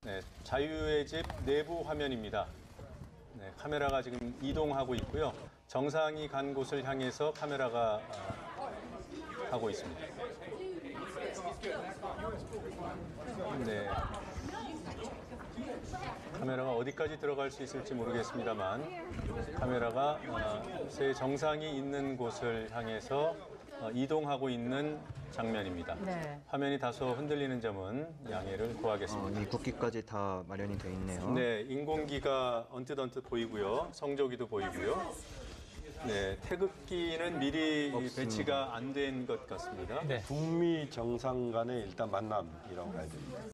네, 자유의 집 내부 화면입니다. 네, 카메라가 지금 이동하고 있고요. 정상이 간 곳을 향해서 카메라가 가고 있습니다. 네. 카메라가 어디까지 들어갈 수 있을지 모르겠습니다만 카메라가 새 정상이 있는 곳을 향해서 이동하고 있는 장면입니다. 네. 화면이 다소 흔들리는 점은 양해를 구하겠습니다. 미국기까지 다 마련이 돼 있네요. 네, 인공기가 언뜻 보이고요. 성조기도 보이고요. 네, 태극기는 미리 배치가 안 된 것 같습니다. 북미 정상 간의 일단 만남이라고 봐야 됩니다.